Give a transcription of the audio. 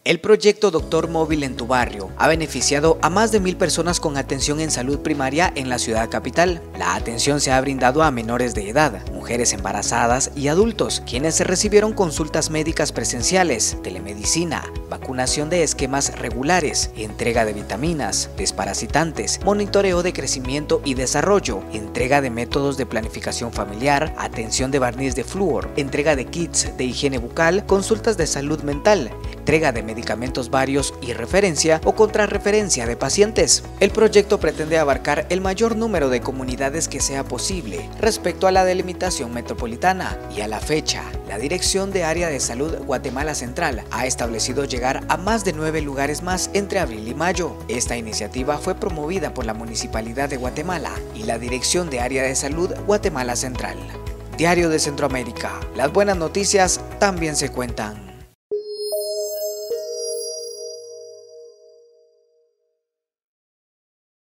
El proyecto Doctor Móvil en tu barrio ha beneficiado a más de 1000 personas con atención en salud primaria en la ciudad capital. La atención se ha brindado a menores de edad, mujeres embarazadas y adultos, quienes recibieron consultas médicas presenciales, telemedicina, vacunación de esquemas regulares, entrega de vitaminas, desparasitantes, monitoreo de crecimiento y desarrollo, entrega de métodos de planificación familiar, atención de barniz de flúor, entrega de kits de higiene bucal, consultas de salud mental, entrega de medicamentos varios y referencia o contrarreferencia de pacientes. El proyecto pretende abarcar el mayor número de comunidades que sea posible respecto a la delimitación metropolitana, y a la fecha, la Dirección de Área de Salud Guatemala Central ha establecido llegar a más de 9 lugares más entre abril y mayo. Esta iniciativa fue promovida por la Municipalidad de Guatemala y la Dirección de Área de Salud Guatemala Central. Diario de Centroamérica. Las buenas noticias también se cuentan.